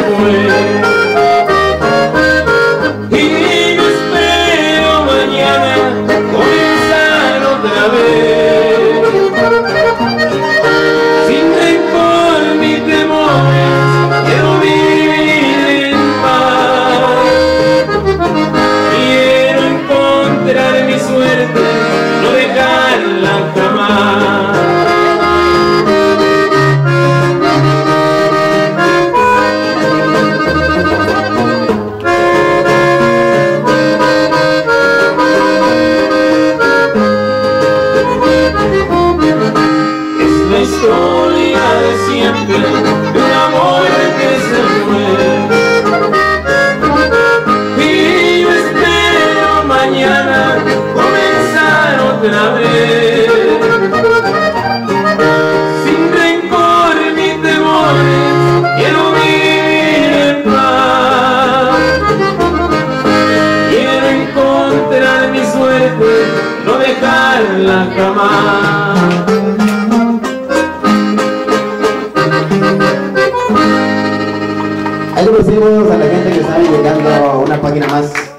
fue. Y yo espero mañana comenzar otra vez, sin rencor ni temores, quiero vivir en paz. Quiero encontrar mi suerte, no dejarla jamás. La historia de siempre, de un amor que se fue. Y yo espero mañana comenzar otra vez, sin rencor ni temores, quiero vivir en paz. Quiero encontrar mi suerte, no dejarla jamás. Ahí le decimos a la gente que está llegando a una página más.